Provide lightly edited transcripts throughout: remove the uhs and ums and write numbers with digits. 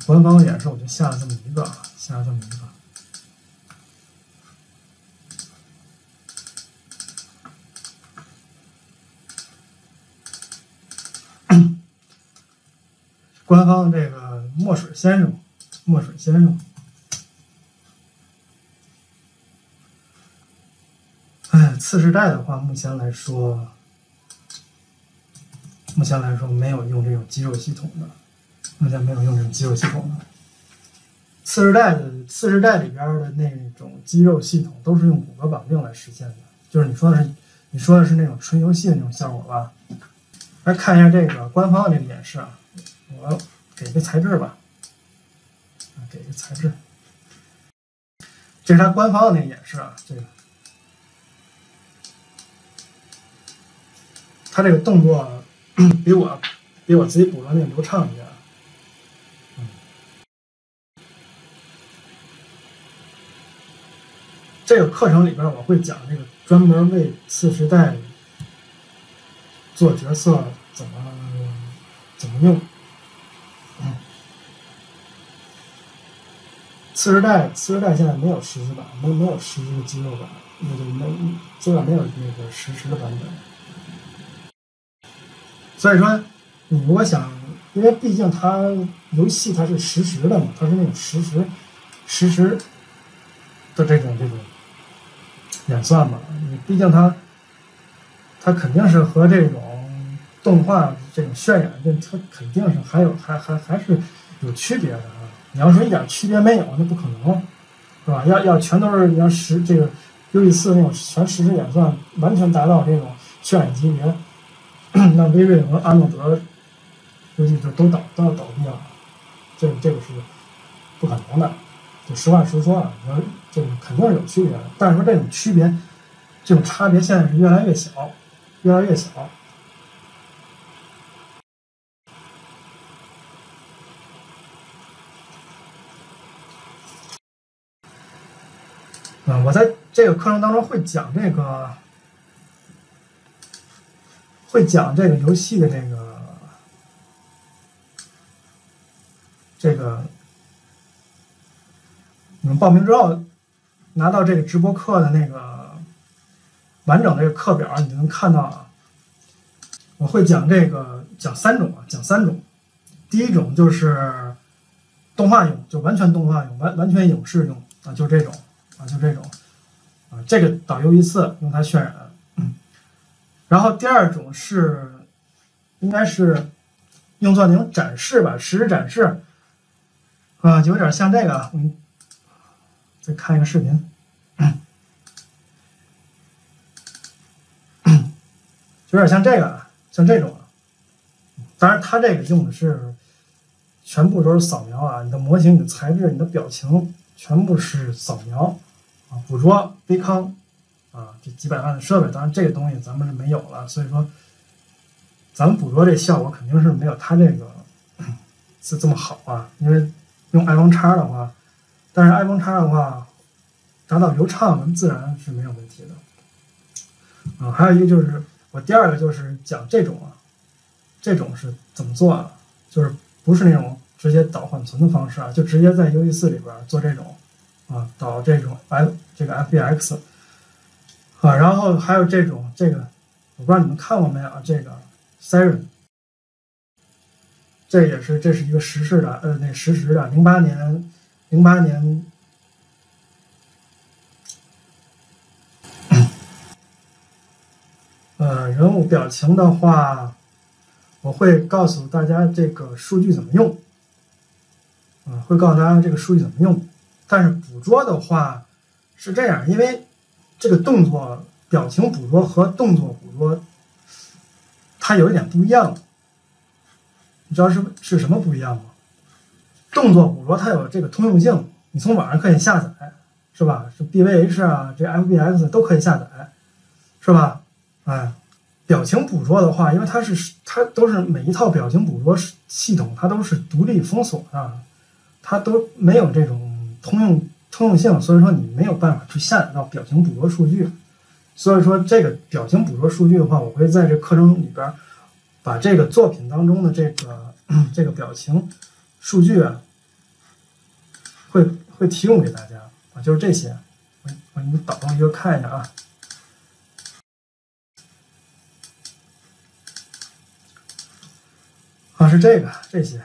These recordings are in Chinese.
官方演示我就下了这么一个，下了这么一个。官方这个墨水先生，墨水先生，哎，次世代的话，目前来说没有用这种肌肉系统的，目前没有用这种肌肉系统的。次世代里边的那种肌肉系统都是用骨骼绑定来实现的，就是你说的是那种纯游戏的那种效果吧？来看一下这个官方的这个演示啊，我给个材质吧，给个材质，这是它官方的那个演示啊，这个它这个动作比我自己捕捉那个流畅一点。这个课程里边我会讲这个专门为次世代做角色怎么用。次世代现在没有实时版，没有实时的肌肉版，基本没有那个实时的版本。所以说，你如果想，因为毕竟它游戏它是实时的嘛，它是那种实时的这种演算嘛，你毕竟它肯定是和这种动画这种渲染，它肯定是还是有区别的啊。你要说一点区别没有，那不可能，是吧？要全都是这个U24那种全实时演算，完全达到这种渲染级别，那微瑞和阿诺德估计就都要倒闭了，这个是不可能的。就实话实说啊，你要这个肯定是有区别的，但是说这种区别，这种差别现在是越来越小，越来越小。我在这个课程当中会讲这个游戏的这个，你们报名之后拿到这个直播课的那个完整这个课表，你就能看到啊。我会讲三种。第一种就是动画用，就完全动画用，完全影视用啊，就这种啊，这个导游一次用它渲染。然后第二种应该是用作那种展示吧，实时展示啊，就有点像这个。再看一个视频，有点像这个，像这种。当然，它这个用的是全部都是扫描啊，你的模型、你的材质、你的表情全部是扫描啊，捕捉微康啊，这几百万的设备，当然这个东西咱们是没有了，所以说咱们捕捉这效果肯定是没有它这个是这么好啊。因为用 iPhone X 的话，但是 iPhone X 的话达到流畅自然是没有问题的。还有一个就是我第二个就是讲这种啊，这种是怎么做啊？就是不是那种直接导缓存的方式啊，就直接在 U24里边做这种啊，导这种这个 FBX 啊，然后还有这个我不知道你们看过没有啊？这个 Siren， 这是一个实时的实时的08年人物表情的话，我会告诉大家这个数据怎么用，会告诉大家这个数据怎么用。但是捕捉的话是这样，因为这个动作表情捕捉和动作捕捉它有一点不一样，你知道是什么不一样吗？动作捕捉它有这个通用性，你从网上可以下载，是吧？是 BVH 啊，这 FBX 都可以下载，是吧？表情捕捉的话，因为它都是每一套表情捕捉系统，它都是独立封锁的，它都没有这种通用性，所以说你没有办法去下载到表情捕捉数据。所以说这个表情捕捉数据的话，我会在这课程里边把这个作品当中的这个表情数据啊， 会会提供给大家啊，就是这些。我给你们导入一个看一下啊。啊，是这些。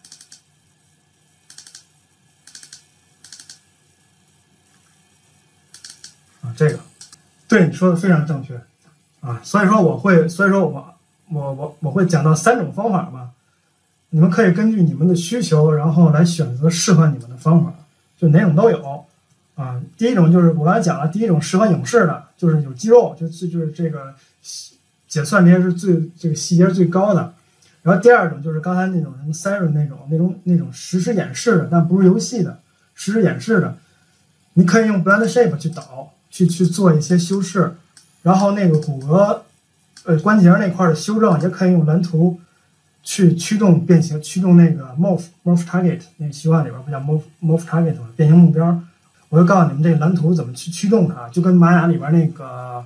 啊，这个，对你说的非常正确啊，所以说我会讲到3种方法嘛，你们可以根据你们的需求，然后来选择适合你们的方法，就哪种都有啊。第一种就是我刚才讲了，第一种适合影视的，就是有肌肉，就是这个解算这些是这个细节最高的。然后第二种就是刚才那种什么 Siren 那种实时演示的，但不是游戏的，实时演示的，你可以用 Blend Shape 去导。去做一些修饰，然后那个骨骼关节那块的修正也可以用蓝图去驱动变形，驱动那个 Morph Target 那个习惯里边不叫 Morph Target 吗？变形目标。我就告诉你们这个蓝图怎么去驱动它，就跟玛雅里边那个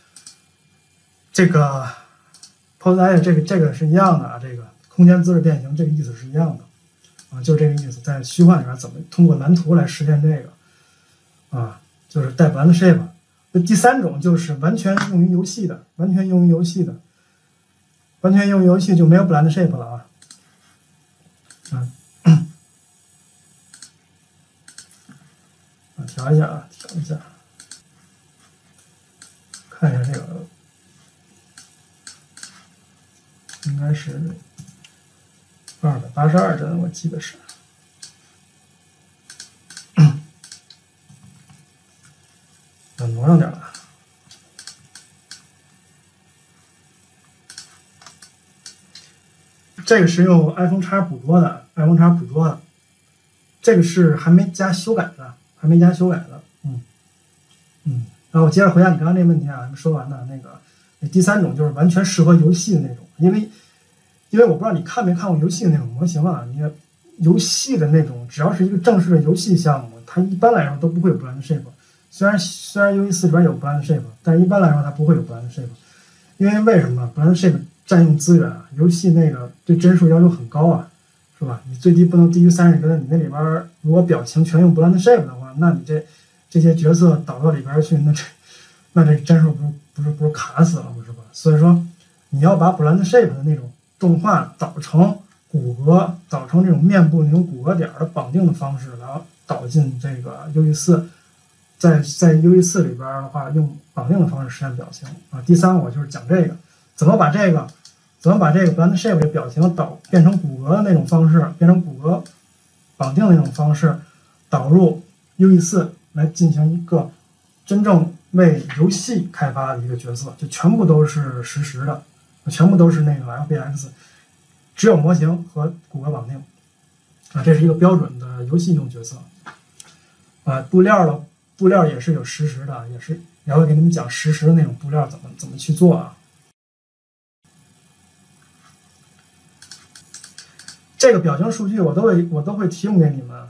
Pose 这个是一样的啊，这个空间姿势变形这个意思是一样的啊，就是这个意思，在虚幻里边怎么通过蓝图来实现这个啊。就是带 Blend Shape。那第3种就是完全用于游戏的，完全用于游戏就没有 Blend Shape 了啊。调一下，看一下这个，应该是282帧，我记得是。挪上点了。这个是用 iPhone X 捕捉的，这个是还没加修改的，然后我接着回答你刚刚那个问题啊，还没说完呢。那第3种就是完全适合游戏的那种，因为我不知道你看没看过游戏的那种模型啊，你游戏的那种只要是一个正式的游戏项目，它一般来说都不会有 Blend Shape。虽然 UE4里边有 Blend Shape， 但是一般来说它不会有 Blend Shape， 因为什么 ？Blend Shape 占用资源啊，游戏那个对帧数要求很高啊，是吧？你最低不能低于30帧，你那里边如果表情全用 Blend Shape 的话，那你这些角色导到里边去，那这帧数不是卡死了，是吧？所以说你要把 Blend Shape 的那种动画导成骨骼，导成这种面部那种骨骼点的绑定的方式，然后导进这个 UE4。在 UE4 里边的话，用绑定的方式实现表情啊。第3我就是讲这个，怎么把这个 Blend Shape 的表情变成骨骼的那种方式，变成骨骼绑定的那种方式，导入 UE4 来进行一个真正为游戏开发的一个角色，就全部都是实时的，全部都是那个 FBX， 只有模型和骨骼绑定啊，这是一个标准的游戏用角色啊。布料也是有实时的，也会给你们讲实时的那种布料怎么去做啊。这个表情数据我都会提供给你们，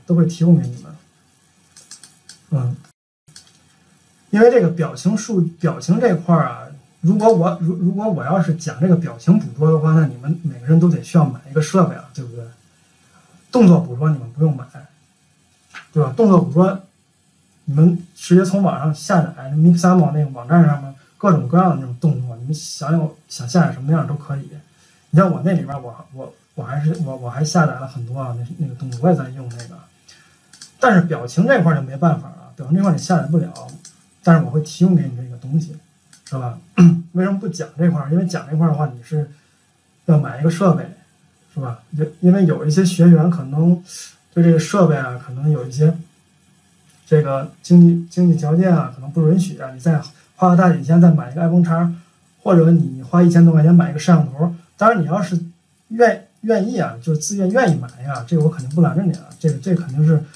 因为这个表情这块啊，如果我要是讲这个表情捕捉的话，那你们每个人都得需要买一个设备啊，对不对？动作捕捉你们不用买，对吧？动作捕捉你们直接从网上下载 Mixamo 那个网站上面各种各样的那种动作，你们想下载什么样都可以。你像我那里边，我还下载了很多啊，那个动作我也在用那个。但是表情这块就没办法了，表情这块你下载不了，但是我会提供给你这个东西，是吧？为什么不讲这块？因为讲这块的话，你是要买一个设备，是吧？因为有一些学员可能对这个设备啊，可能有一些这个经济条件啊，可能不允许啊，你再花个大几千再买一个 iPhone X，或者你花1000多块钱买一个摄像头。当然你要是愿意啊，就是自愿意买呀，这个我肯定不拦着你啊，这肯定是，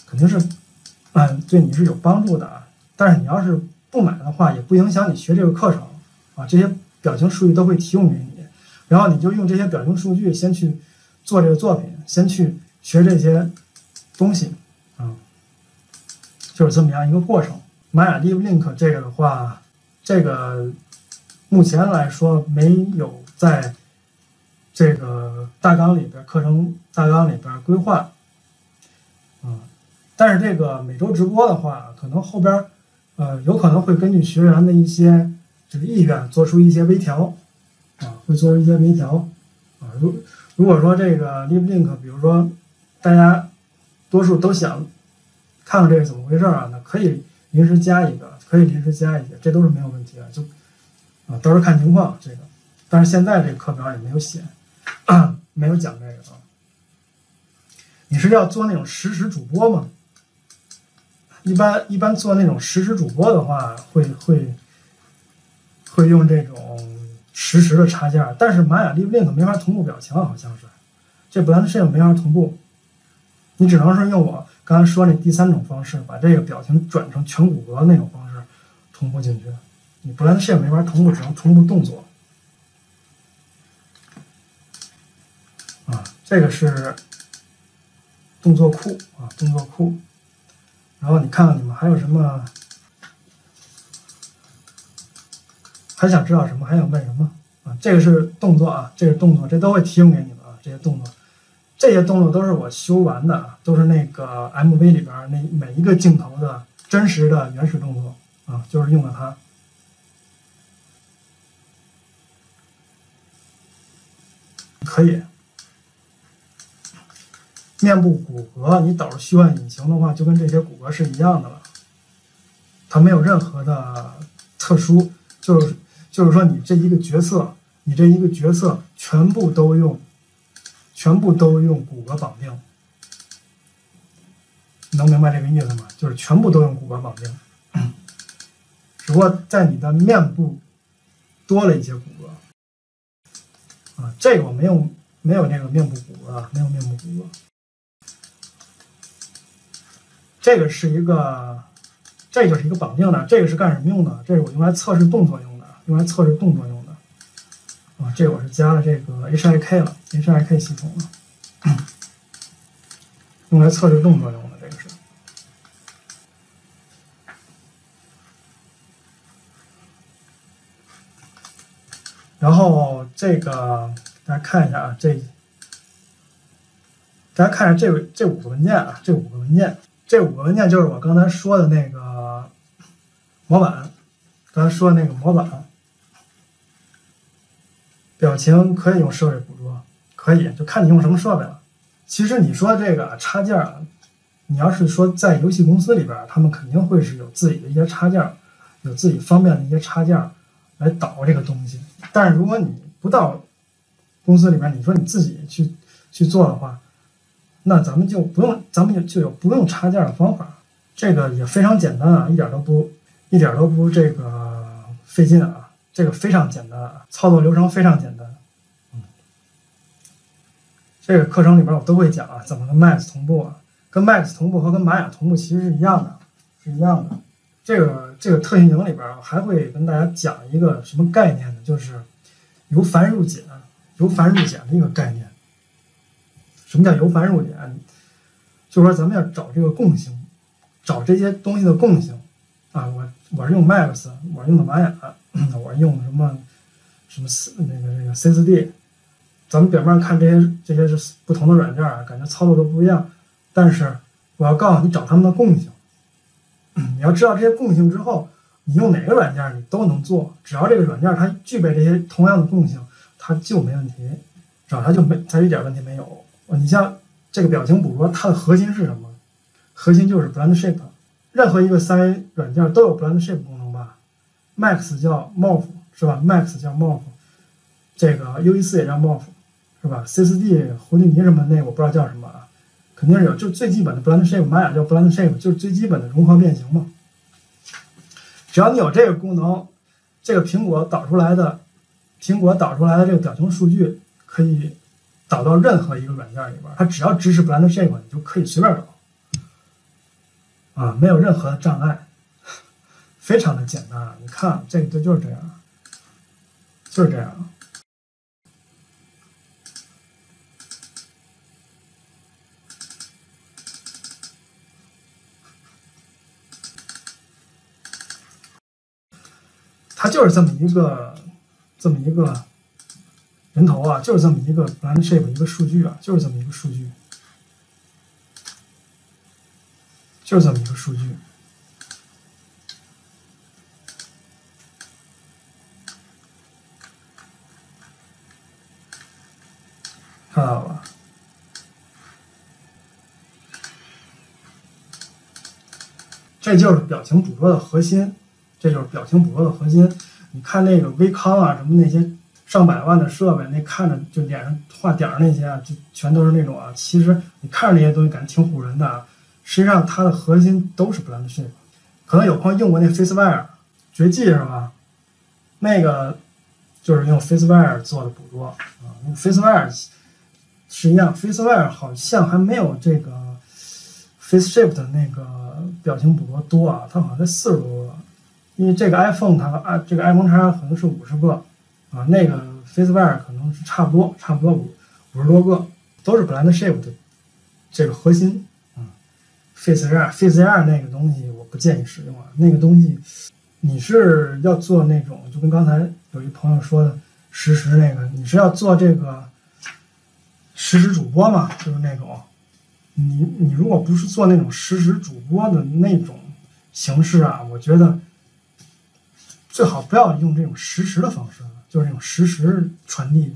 对你是有帮助的啊。但是你要是不买的话，也不影响你学这个课程啊。这些表情数据都会提供给你，然后你就用这些表情数据先去做这个作品，先去学这些东西啊，就是这么样一个过程。玛雅 Live Link 这个的话，这个目前来说没有在这个大纲里边，课程大纲里边规划， 但是这个每周直播的话，可能后边有可能会根据学员的一些这个意愿做出一些微调啊，会做出一些微调啊。如果说这个 LiveLink， 比如说大家多数都想看看这个怎么回事啊，那可以临时加一个，这都是没有问题的，就到时候看情况这个。但是现在这个课表也没有写，没有讲这个啊。你是要做那种实时主播吗？一般做那种实时主播的话，会用这种实时的插件，但是玛雅 LiveLink 没法同步表情，好像是这BlendShape 没法同步，你只能是用我刚才说那第3种方式，把这个表情转成全骨骼那种方式同步进去。你BlendShape 没法同步，只能同步动作。这个是动作库啊，动作库。然后你看看你们还有什么，还想知道什么，还想问什么啊？这个是动作啊，这个动作，这都会提供给你们啊。这些动作都是我修完的啊，都是那个 MV 里边那每一个镜头的真实的原始动作啊，就是用了它。可以。面部骨骼，你导入虚幻引擎的话，就跟这些骨骼是一样的了，它没有任何的特殊，就是说你这一个角色全部都用骨骼绑定，能明白这个意思吗？就是全部都用骨骼绑定，只不过在你的面部多了一些骨骼啊，这个我没有那个面部骨骼啊，没有面部骨骼。这就是一个绑定的，这个是干什么用的？这是我用来测试动作用的，啊，这个我是加了这个 HIK 系统了，用来测试动作用的，这个是。然后这个大家看一下啊，大家看一下这5个文件啊，这5个文件就是我刚才说的那个模板，表情可以用设备捕捉，可以，就看你用什么设备了。其实你说这个插件啊，你要是说在游戏公司里边，他们肯定会是有自己的一些插件，有自己方便的一些插件来导这个东西。但是如果你不到公司里边，你说你自己去做的话，那咱们就有不用插件的方法，这个也非常简单啊，一点都不这个费劲啊，这个非常简单啊，操作流程非常简单。这个课程里边我都会讲啊，怎么跟 Max 同步啊，跟 Max 同步和跟玛雅同步其实是一样的，这个特性营里边还会跟大家讲一个什么概念呢？就是由繁入简的一个概念。什么叫由繁入简？就是说咱们要找这个共性，找这些东西的共性啊。我是用 Max， 我用的玛雅，我用的什么那个 C4D。咱们表面看这些是不同的软件啊，感觉操作都不一样。但是我要告诉你找它们的共性。你要知道这些共性之后，你用哪个软件你都能做，只要这个软件它具备这些同样的共性，它就没问题，是吧？它一点问题没有。你像这个表情捕捉，它的核心是什么？核心就是 BlendShape。任何一个3A 软件都有 BlendShape 功能吧 ？Max 叫 Morph 是吧 ？Max 叫 Morph， 这个 UE4 也叫 Morph 是吧 ？C4D 胡迪尼什么那个我不知道叫什么啊，肯定是有，就最基本的 BlendShape， 玛雅叫 BlendShape， 就是最基本的融合变形嘛。只要你有这个功能，这个苹果导出来的这个表情数据可以导到任何一个软件里边，它只要支持 BlendShape， 你就可以随便导，啊，没有任何的障碍，非常的简单。你看这个就是这样，就是这样。它就是这么一个人头啊，就是这么一个 BlendShape 一个数据啊，就是这么一个数据。 就是这么一个数据。看到了吧？这就是表情捕捉的核心，这就是表情捕捉的核心。你看那个微康啊，什么那些上百万的设备，那看着就脸上画点那些啊，就全都是那种啊。其实你看着那些东西感觉挺唬人的啊，实际上它的核心都是 Blend Shape。可能有朋友用过那 FaceWire 绝技是吧？那个就是用 FaceWire 做的捕捉啊。那个 FaceWire 是一样 ，FaceWire 好像还没有这个 FaceShape 的那个表情捕捉多啊，它好像才40多个。因为这个 iPhone 这个 iPhone X 可能是50个啊，那个 FaceWire 可能是差不多50多个，都是 Blend Shape 的这个核心啊。FaceAI 那个东西我不建议使用啊，那个东西你是要做那种，就跟刚才有一朋友说的实时那个，你是要做这个实时主播嘛，就是那种你如果不是做那种实时主播的那种形式啊，我觉得最好不要用这种实时的方式，就是这种实时传递，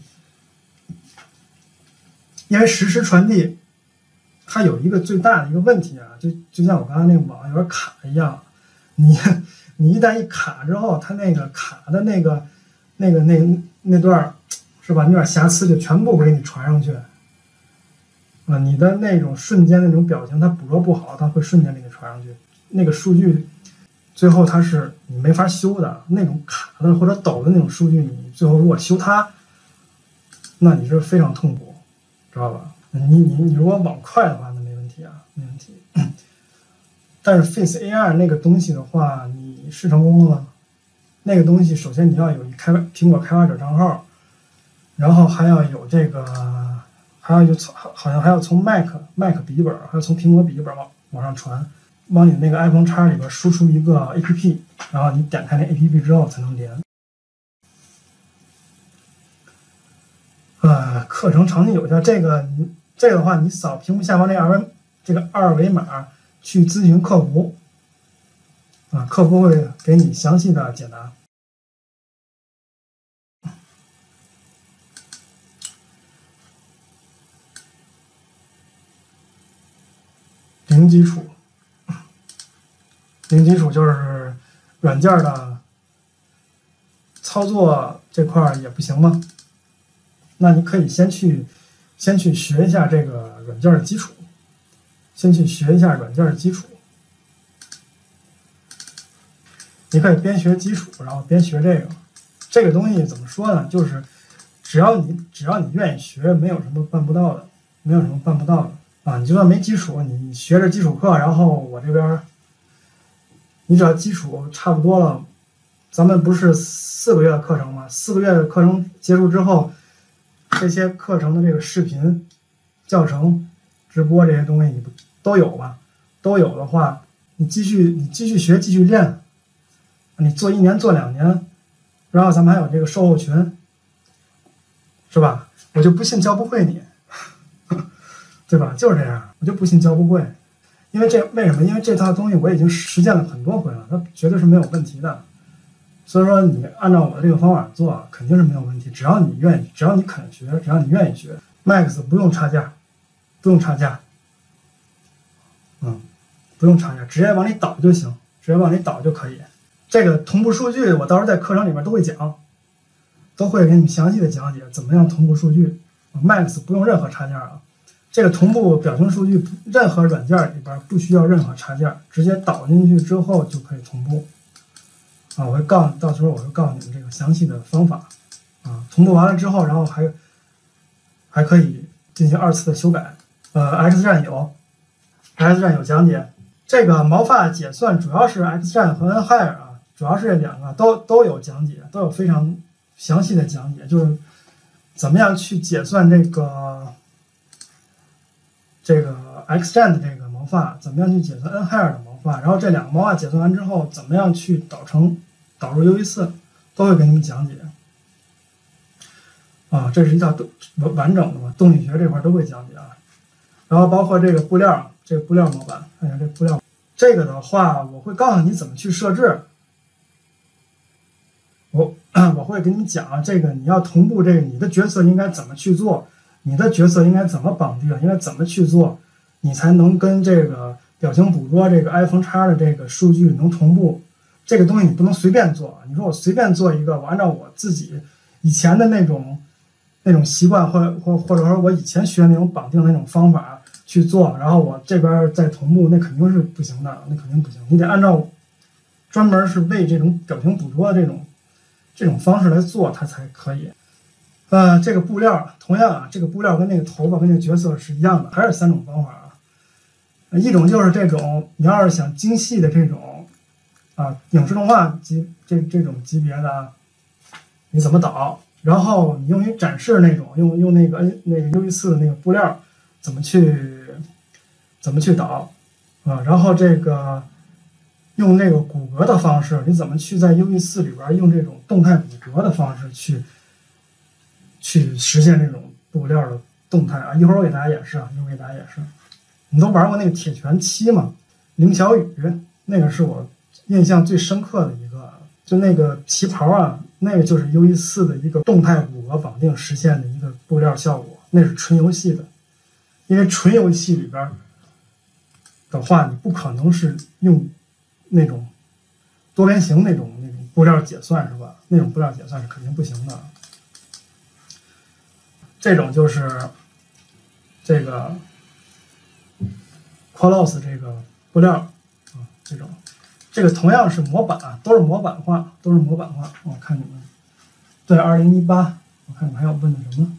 因为实时传递它有一个最大的一个问题啊，就像我刚才那个网有点卡一样，你一旦一卡之后，它那个卡的那段是吧？那段瑕疵就全部给你传上去。你的那种瞬间那种表情，它捕捉不好，它会瞬间给你传上去。那个数据最后它是你没法修的，那种卡的或者抖的那种数据，你最后如果修它，那你是非常痛苦，知道吧？你如果网快的话，那没问题啊，没问题。但是 Face AR 那个东西的话，你试成功了吗？那个东西首先你要有苹果开发者账号，然后还要有这个，好像还要从 Mac 笔记本，还要从苹果笔记本往上传，往你那个 iPhone X 里边输出一个 APP， 然后你点开那 APP 之后才能连。课程场景有效，这个的话，你扫屏幕下方这个二维码去咨询客服，客服会给你详细的解答。零基础就是软件的操作这块也不行吗？那你可以先去学一下这个软件的基础，你可以边学基础，然后边学这个东西怎么说呢？就是只要你愿意学，没有什么办不到的，啊！你就算没基础，你学着基础课，然后我这边你只要基础差不多了，咱们不是4个月的课程吗？4个月的课程结束之后，这些课程的这个视频、教程、直播这些东西你不都有吗？都有的话，你继续学，继续练，你做1年做2年，然后咱们还有这个售后群，是吧？我就不信教不会你，对吧？就是这样，我就不信教不会，因为为什么？因为这套东西我已经实践了很多回了，它绝对是没有问题的。所以说你按照我的这个方法做，肯定是没有问题。只要你愿意，只要你肯学，只要你愿意学 ，Max 不用差价，不用差价，直接往里导就行，直接往里导就可以。这个同步数据我到时候在课程里面都会讲，都会给你们详细的讲解怎么样同步数据。Max 不用任何插件啊，这个同步表情数据任何软件里边不需要任何插件，直接导进去之后就可以同步。到时候我会告诉你们这个详细的方法啊。同步完了之后，然后还可以进行2次的修改。X 站有讲解。这个毛发解算主要是 X 站和 N-Hire 啊，主要是这2个都有讲解，都有非常详细的讲解，就是怎么样去解算这个 X 站的这个毛发，怎么样去解算 N-Hire 的毛发，然后这2个毛发解算完之后，怎么样去导入 UV4，都会给你们讲解。这是一套完整的嘛，动力学这块都会讲解啊。然后包括这个布料模板，看一下这布料， 这个的话，我会告诉你怎么去设置。我会给你讲这个，你要同步这个，你的角色应该怎么去做，你的角色应该怎么绑定，应该怎么去做，你才能跟这个表情捕捉这个 iPhone X 的这个数据能同步。这个东西你不能随便做，你说我随便做一个，我按照我自己以前的那种习惯，或者说我以前学那种绑定的那种方法去做，然后我这边再同步，那肯定是不行的，那肯定不行。你得按照专门是为这种表情捕捉的这种方式来做，它才可以。这个布料同样啊，这个布料跟那个头发跟那个角色是一样的，还是3种方法啊。一种就是这种，你要是想精细的这种影视动画这种级别的，你怎么导？然后你用于展示那种，用那个UV4的那个布料怎么去导然后这个用这个骨骼的方式，你怎么去在 UV4里边用这种动态骨骼的方式去实现这种布料的动态啊？一会儿我给大家演示你都玩过那个铁拳7吗？凌小雨那个是我印象最深刻的一个，就那个旗袍啊，那个就是 UV4的一个动态骨骼绑定实现的一个布料效果，那是纯游戏的。因为纯游戏里边的话，你不可能是用那种多边形那种布料解算是吧？那种布料解算是肯定不行的。这种就是这个 Qualos 这个布料这个同样是模板，都是模板化。我看你们对2018，我看你们还有问的什么？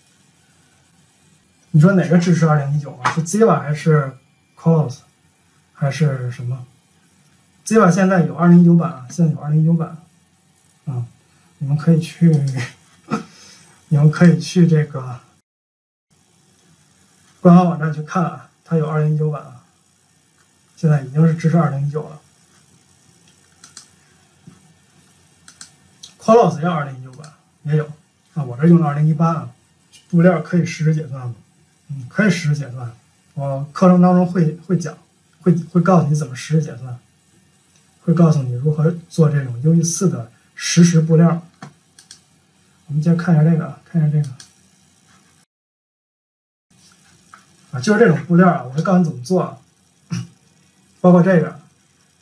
你说哪个支持2019啊？是 Ziva 还是 Qualos 还是什么 ？Ziva 现在有2019版，你们可以去这个官方网站去看啊，它有2019版啊，现在已经是支持2019了。Qualos 也有2019版，也有我这用的2018啊，布料可以实时解算吗？可以实时解算。我课程当中会讲，会告诉你怎么实时解算，会告诉你如何做这种 UV4的实时布料。我们先看一下这个，就是这种布料我会告诉你怎么做包括这个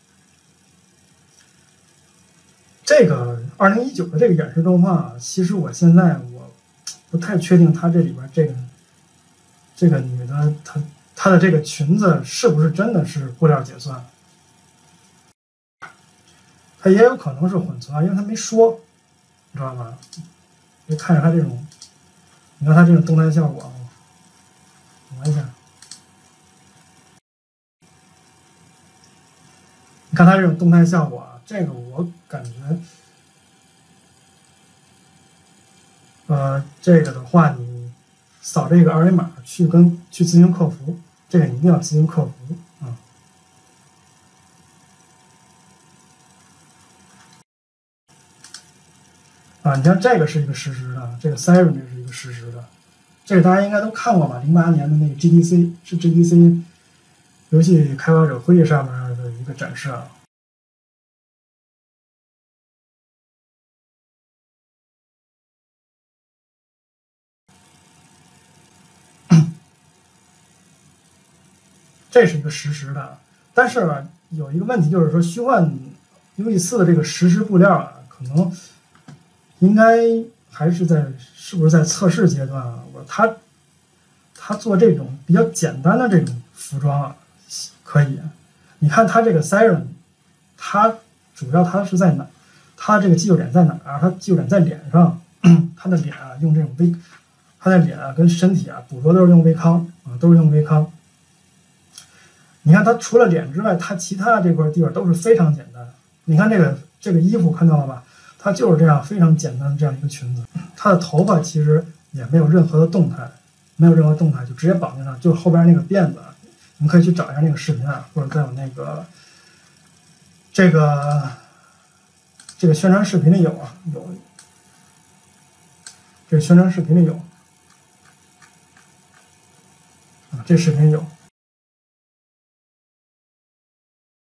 2019的这个演示动画其实我现在我不太确定它这里边这个女的她的这个裙子是不是真的是布料解算，它也有可能是混存因为它没说，你知道吧？你看着它这种，你看它这种动态效果玩一下，你看它这种动态效果这个我感觉，这个的话，你扫这个二维码去咨询客服，这个你一定要咨询客服你看这个是一个实时的，这个 Siren 这是一个实时的，这个大家应该都看过吧？08年的那个 GDC 游戏开发者会议上面的一个展示这是一个实时的，但是有一个问题就是说，虚幻 UV4的这个实时布料可能应该还是是不是在测试阶段他做这种比较简单的这种服装可以。你看他这个 Siren， 他主要他是在哪？他这个基础点在哪儿？他基础点在脸上，他的脸用这种他的脸跟身体捕捉都是用微康都是用微康。你看他除了脸之外，他其他这块地方都是非常简单。你看这个衣服看到了吧？它就是这样非常简单的这样一个裙子。它的头发其实也没有任何的动态，就直接绑定上，就是后边那个辫子。你们可以去找一下那个视频或者在我那个这个宣传视频里有这个宣传视频里有这视频有。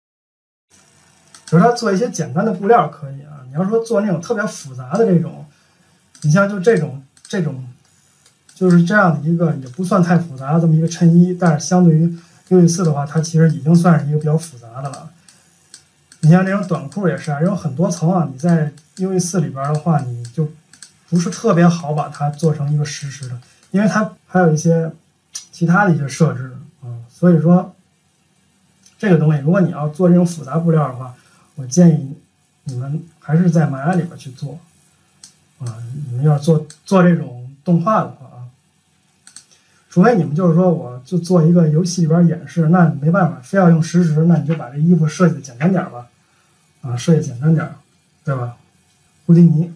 就是它做一些简单的布料可以啊。你要说做那种特别复杂的这种，你像就这种就是这样的一个也不算太复杂的这么一个衬衣，但是相对于UE4的话，它其实已经算是一个比较复杂的了。你像这种短裤也是啊，有很多层啊，你在 UE4里边的话，你就不是特别好把它做成一个实时的，因为它还有一些其他的一些设置啊，所以说这个东西，如果你要做这种复杂布料的话，我建议你们还是在玛雅里边去做啊。你们要做这种动画的话啊，除非你们就是说我就做一个游戏里边演示，那没办法，非要用实时，那你就把这衣服设计的简单点吧，啊，设计简单点，对吧？胡迪尼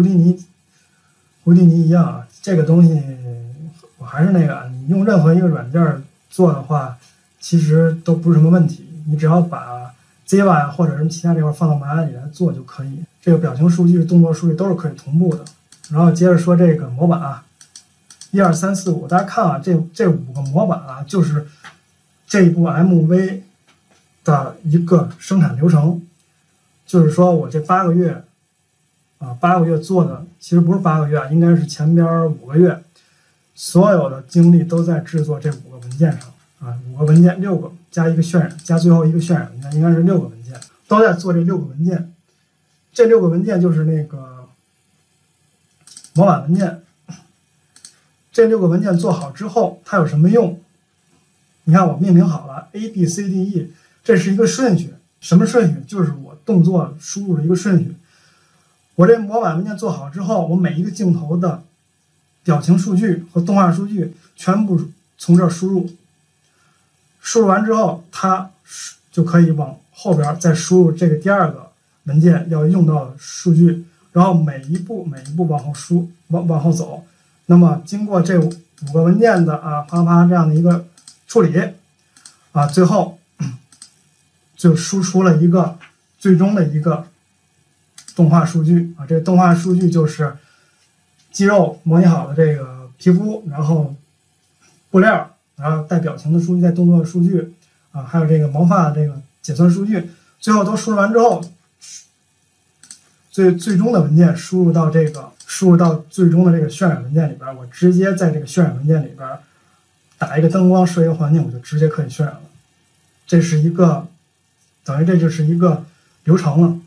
一样啊，这个东西我还是那个，你用任何一个软件做的话，其实都不是什么问题，你只要把 Ziva 或者是其他这块放到玛雅里来做就可以。这个表情数据、动作数据都是可以同步的。然后接着说这个模板啊，1、2、3、4、5，大家看啊，这5个模板啊，就是这一部 MV 的一个生产流程。就是说我这8个月啊，8个月做的，其实不是8个月啊，应该是前边5个月，所有的精力都在制作这5个文件上啊，5个文件6个加一个渲染，加最后一个渲染文件，应该是6个文件，都在做这6个文件。这6个文件就是那个模板文件。这6个文件做好之后，它有什么用？你看我命名好了 A B C D E， 这是一个顺序。什么顺序？就是我动作输入的一个顺序。我这模板文件做好之后，我每一个镜头的表情数据和动画数据全部从这儿输入。输入完之后，它就可以往后边再输入这个第2个文件要用到的数据，然后每一步往后往后走。那么经过这5个文件的啊啪啪这样的一个处理啊，最后就输出了一个最终的一个动画数据啊。这个动画数据就是肌肉模拟好的这个皮肤，然后布料，然后带表情的数据，带动作的数据啊，还有这个毛发的这个解算数据，最后都输入完之后，最终的文件输入到最终的这个渲染文件里边，我直接在这个渲染文件里边打一个灯光，设一个环境，我就直接可以渲染了。这是一个等于这就是一个流程了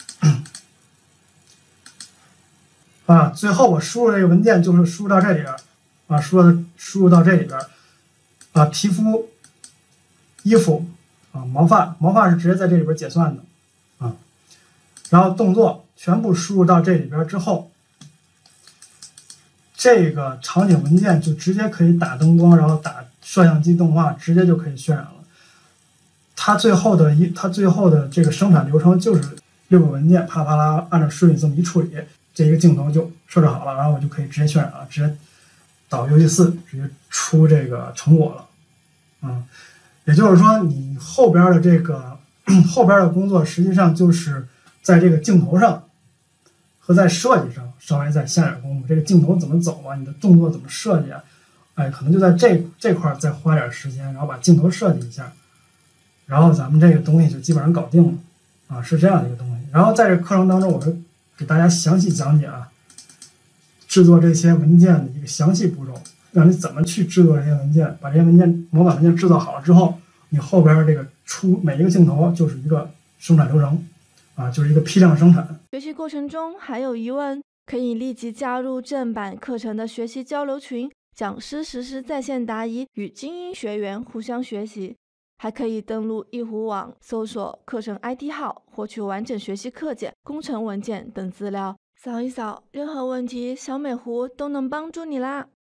啊。最后我输入这个文件就是输入到这里边啊，输入到这里边啊，皮肤、衣服啊，毛发是直接在这里边解算的啊，然后动作全部输入到这里边之后，这个场景文件就直接可以打灯光，然后打摄像机动画，直接就可以渲染了。它最后的这个生产流程就是6个文件啪啪啦按照顺序这么一处理，这一个镜头就设置好了，然后我就可以直接渲染了，直接导UE4，直接出这个成果了。也就是说你后边的这个后边的工作实际上就是在这个镜头上和在设计上稍微再下点功夫。这个镜头怎么走啊，你的动作怎么设计啊，可能就在这块再花点时间，然后把镜头设计一下，然后咱们这个东西就基本上搞定了啊，是这样的一个东西。然后在这课程当中，我会给大家详细讲解啊，制作这些文件的一个详细步骤，让你怎么去制作这些文件，把这些模板文件制作好了之后，你后边这个每一个镜头就是一个生产流程啊，就是一个批量生产。 学习过程中还有疑问，可以立即加入正版课程的学习交流群，讲师实时在线答疑，与精英学员互相学习。还可以登录一壶网搜索课程 ID 号，获取完整学习课件、工程文件等资料，扫一扫，任何问题小美湖都能帮助你啦。